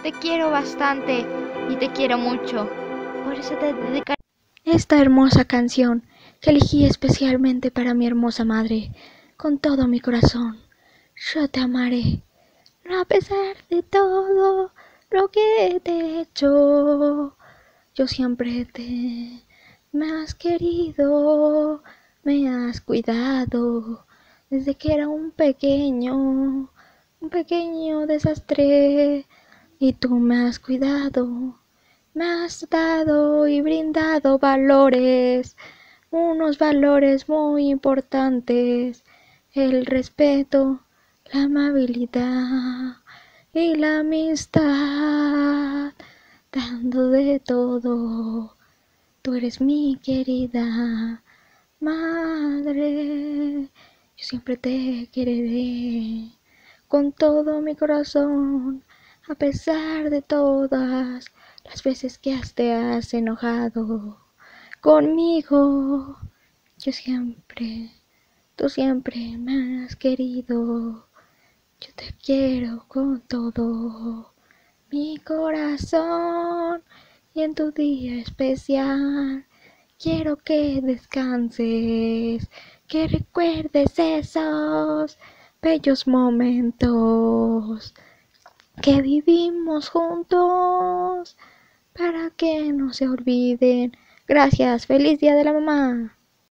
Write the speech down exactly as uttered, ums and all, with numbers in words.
Te quiero bastante y te quiero mucho. Por eso te dedicaré esta hermosa canción que elegí especialmente para mi hermosa madre. Con todo mi corazón, yo te amaré. A pesar de todo lo que te he hecho, yo siempre te me has querido, me has cuidado desde que era un pequeño, un pequeño desastre. Y tú me has cuidado, me has dado y brindado valores, unos valores muy importantes, el respeto, la amabilidad y la amistad, dando de todo. Tú eres mi querida madre, yo siempre te quereré con todo mi corazón, a pesar de todas las veces que te has enojado conmigo. Yo siempre, tú siempre me has querido, yo te quiero con todo mi corazón y en tu día especial quiero que descanses, que recuerdes esos bellos momentos que vivimos juntos para que no se olviden. Gracias, feliz día de la mamá.